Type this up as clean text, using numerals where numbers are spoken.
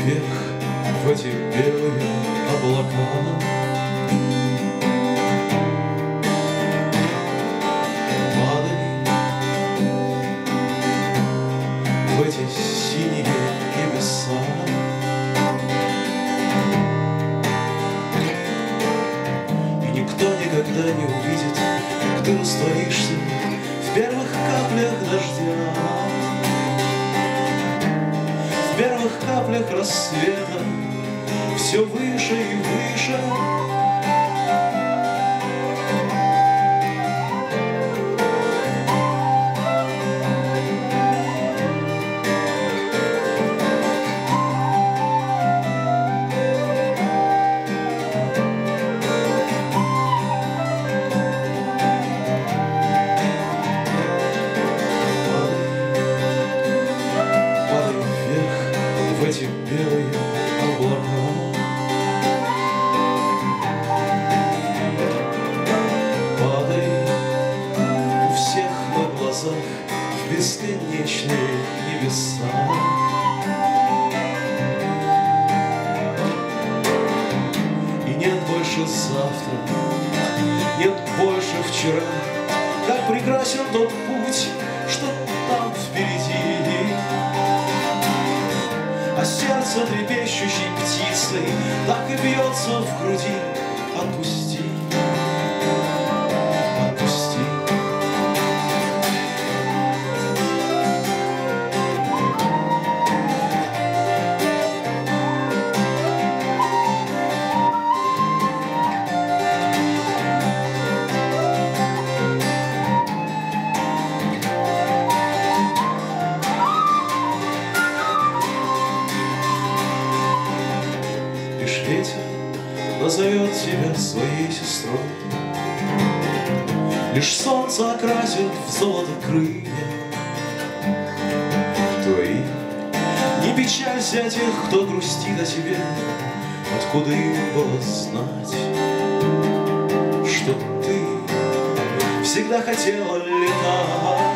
вверх в эти белые облака. Падай в эти синие небеса. И никто никогда не увидит, как ты растворишься в первых каплях дождя, в первых каплях рассвета, все выше и выше. В эти белые облака. Падай у всех на глазах в бесконечные небеса. И нет больше завтра, нет больше вчера. Как прекрасен тот путь, что там впереди. А сердце трепещущей птицей так и бьется в груди. Отпусти, отпусти. Ветер назовет тебя своей сестрой, лишь солнце окрасит в золото крылья твои. Не печалься о тех, кто грустит о тебе, откуда им было знать, что ты всегда хотела летать.